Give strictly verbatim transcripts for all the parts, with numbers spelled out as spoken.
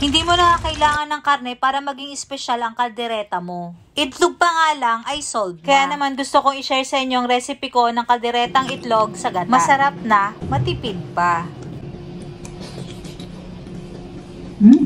Hindi mo na kailangan ng karne para maging espesyal ang kaldereta mo. Itlog pa nga lang ay solved na. Kaya naman gusto kong i-share sa inyo ang recipe ko ng kalderetang itlog sa gata. Masarap na, matipid pa. Mm.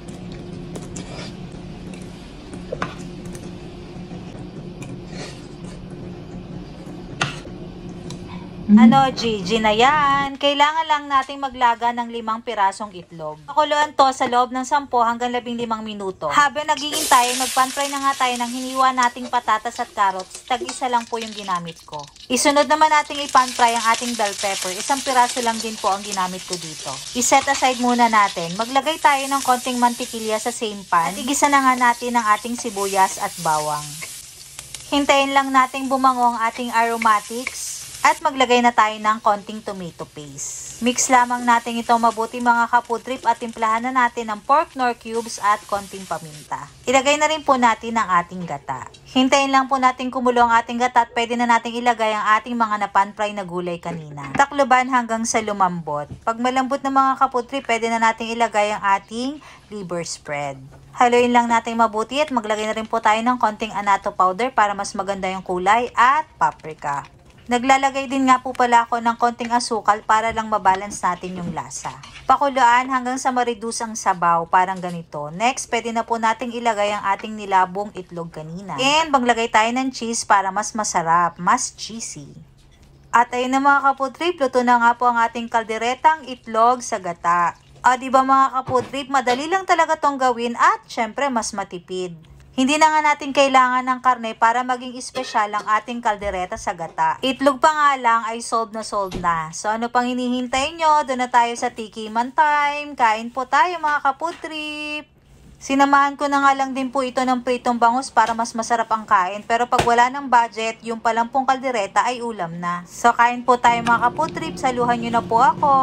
Ano, Gigi na yan. Kailangan lang nating maglaga ng limang pirasong itlog. Pakuluan to sa loob ng sampo hanggang labing limang minuto. Habang naghihintay, magpan-fry na nga tayo ng hiniwa nating patatas at carrots. Tag-isa lang po yung ginamit ko. Isunod naman nating ipan-fry ang ating bell pepper. Isang piraso lang din po ang ginamit ko dito. I-set aside muna natin. Maglagay tayo ng konting mantikilya sa same pan. At igisa na nga natin ang ating sibuyas at bawang. Hintayin lang nating bumango ang ating aromatics. At maglagay na tayo ng konting tomato paste. Mix lamang natin ito mabuti mga kaputrip at timplahan na natin ng pork nor cubes at konting paminta. Ilagay na rin po natin ang ating gata. Hintayin lang po natin kumulo ang ating gata at pwede na natin ilagay ang ating mga napan-fry na gulay kanina. Takloban hanggang sa lumambot. Pag malambot na mga kaputrip, pwede na natin ilagay ang ating liver spread. Haluin lang natin mabuti at maglagay na rin po tayo ng konting annatto powder para mas maganda yung kulay at paprika. Naglalagay din nga po pala ako ng konting asukal para lang mabalance natin yung lasa. Pakuluan hanggang sa ma-reduce ang sabaw, parang ganito. Next, pwede na po nating ilagay ang ating nilabong itlog kanina. And maglagay tayo ng cheese para mas masarap, mas cheesy. At ayun na mga kaputrip, luto na nga po ang ating kalderetang itlog sa gata. O diba mga kaputrip, madali lang talaga tong gawin at syempre mas matipid. Hindi na nga natin kailangan ng karne para maging espesyal ang ating kaldereta sa gata. Itlog pa nga lang ay solved na solved na. So ano pang hinihintay nyo? Doon na tayo sa tikiman time. Kain po tayo mga kaputrip. Sinamahan ko na nga lang din po ito ng pritong bangus para mas masarap ang kain. Pero pag wala ng budget, yung palang pong kaldereta ay ulam na. So kain po tayo mga kaputrip. Saluhan nyo na po ako.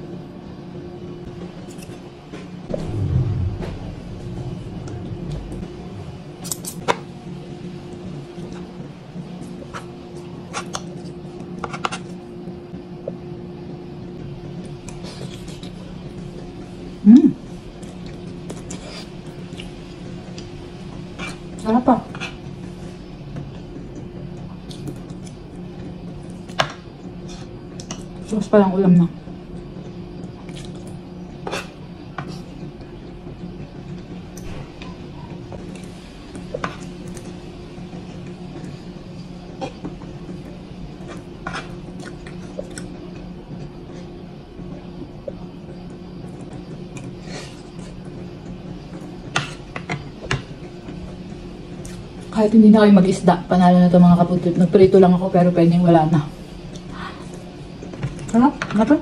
Mm. Sarap pa. Sauce pa lang ulam na. Kahit hindi na kayo mag-isda, panalo na ito mga kaputrip. Nagprito lang ako pero pwedeng wala na. Sarap, sarap.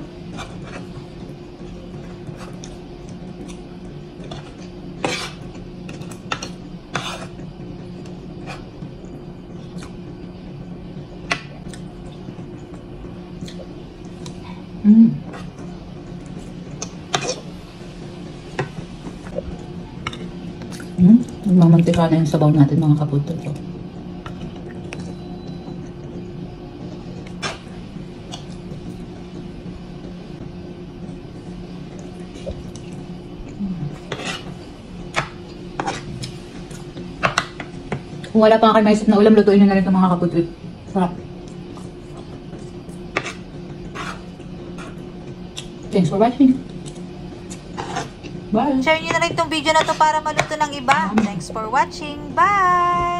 Mm. Hmm, nagmamantika na yung sabaw natin mga kaputrip. Kung wala pa kayo maisip na ulam, lutuin nyo na rin ito mga kaputrip. Sarap. Thanks for watching. Bye! Share nyo na rin itong video na to para maluto ng iba. Thanks for watching. Bye!